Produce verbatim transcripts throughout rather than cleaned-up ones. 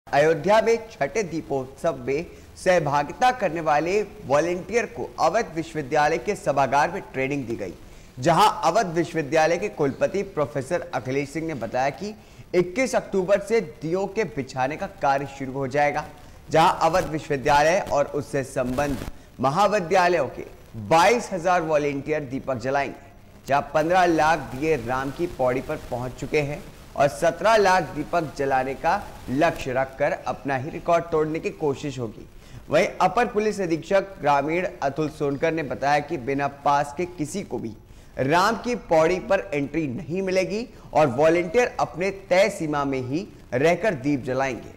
अयोध्या में छठे दीपोत्सव में सहभागिता करने वाले वॉलेंटियर को अवध विश्वविद्यालय के सभागार में ट्रेनिंग दी गई, जहां अवध विश्वविद्यालय के कुलपति प्रोफेसर अखिलेश सिंह ने बताया कि इक्कीस अक्टूबर से दियों के बिछाने का कार्य शुरू हो जाएगा, जहां अवध विश्वविद्यालय और उससे संबद्ध महाविद्यालयों के बाईस हजार वॉलेंटियर दीपक जलाएंगे, जहां पंद्रह लाख दिए राम की पौड़ी पर पहुंच चुके हैं और सत्रह लाख दीपक जलाने का लक्ष्य रखकर अपना ही रिकॉर्ड तोड़ने की कोशिश होगी। वहीं अपर पुलिस अधीक्षक ग्रामीण अतुल सोनकर ने बताया कि बिना पास के किसी को भी राम की पौड़ी पर एंट्री नहीं मिलेगी और वॉलेंटियर अपने तय सीमा में ही रहकर दीप जलाएंगे।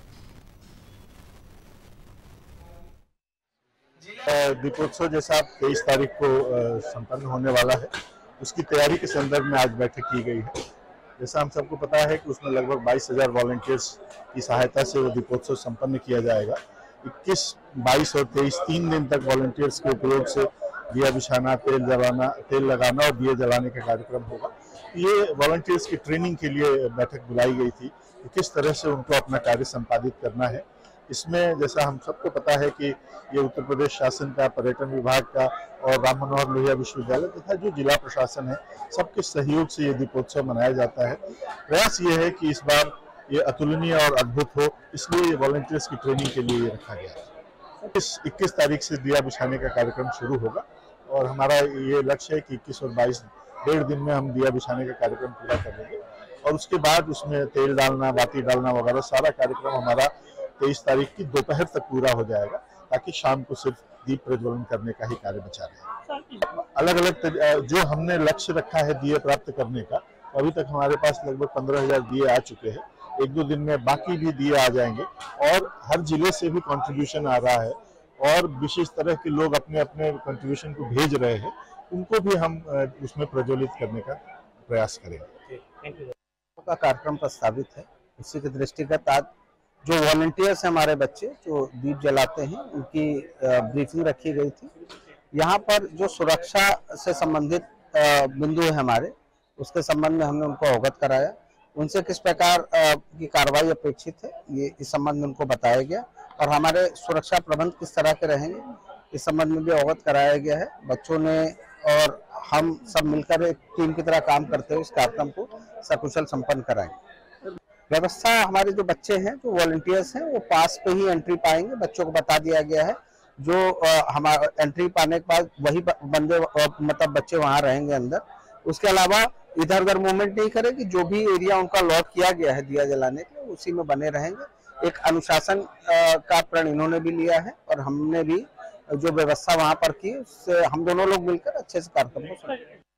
दीपोत्सव जैसा तेईस तारीख को संपन्न होने वाला है, उसकी तैयारी के संदर्भ में आज बैठक की गई है। जैसा हम सबको पता है कि उसमें लगभग बाईस हजार वॉलंटियर्स की सहायता से वो दीपोत्सव संपन्न किया जाएगा। इक्कीस, बाईस और तेईस तीन दिन तक वॉलंटियर्स के उपयोग से दिया बिछाना, तेल जलाना, तेल लगाना और दिए जलाने का कार्यक्रम होगा। ये वॉलंटियर्स की ट्रेनिंग के लिए बैठक बुलाई गई थी कि किस तरह से उनको अपना कार्य संपादित करना है। इसमें जैसा हम सबको पता है कि ये उत्तर प्रदेश शासन का, पर्यटन विभाग का और राम मनोहर लोहिया विश्वविद्यालय तथा जो जिला प्रशासन है, सबके सहयोग से ये दीपोत्सव मनाया जाता है। प्रयास ये है कि इस बार ये अतुलनीय और अद्भुत हो, इसलिए ये वॉलंटियर्स की ट्रेनिंग के लिए ये रखा गया है। इस इक्कीस तारीख से दिया बिछाने का कार्यक्रम शुरू होगा और हमारा ये लक्ष्य है कि इक्कीस और बाईस डेढ़ दिन में हम दिया बिछाने का कार्यक्रम पूरा कर लेंगे और उसके बाद उसमें तेल डालना, बाती डालना वगैरह सारा कार्यक्रम हमारा तेईस तारीख की दोपहर तक पूरा हो जाएगा, ताकि शाम को सिर्फ दीप प्रज्वलन करने का ही कार्य बचा रहे। अलग अलग जो हमने लक्ष्य रखा है दिए प्राप्त करने का, अभी तक हमारे पास लगभग पंद्रह हजार दिए आ चुके हैं। एक दो दिन में बाकी भी दिए आ जाएंगे और हर जिले से भी कंट्रीब्यूशन आ रहा है और विशेष तरह के लोग अपने अपने कंट्रीब्यूशन को भेज रहे हैं, उनको भी हम उसमें प्रज्वलित करने का प्रयास करेंगे। का कार्यक्रम प्रस्तावित है, इसी के दृष्टिगत आज जो वॉलंटियर्स हैं हमारे बच्चे जो दीप जलाते हैं, उनकी ब्रीफिंग रखी गई थी। यहाँ पर जो सुरक्षा से संबंधित बिंदु है हमारे, उसके संबंध में हमने उनको अवगत कराया। उनसे किस प्रकार की कार्रवाई अपेक्षित है, ये इस संबंध में उनको बताया गया और हमारे सुरक्षा प्रबंध किस तरह के रहेंगे, इस संबंध में भी अवगत कराया गया है। बच्चों ने और हम सब मिलकर एक टीम की तरह काम करते हुए इस कार्यक्रम को सकुशल संपन्न कराएंगे। व्यवस्था हमारे जो बच्चे हैं, जो वॉलंटियर्स हैं, वो पास पे ही एंट्री पाएंगे। बच्चों को बता दिया गया है, जो हमारा एंट्री पाने के बाद वही बंदे मतलब बच्चे वहां रहेंगे अंदर। उसके अलावा इधर उधर मूवमेंट नहीं करेगी, जो भी एरिया उनका लॉट किया गया है दिया जलाने के, उसी में बने रहेंगे। एक अनुशासन का प्रण इन्होंने भी लिया है और हमने भी जो व्यवस्था वहां पर की, उससे हम दोनों लोग मिलकर अच्छे से कार्यक्रम को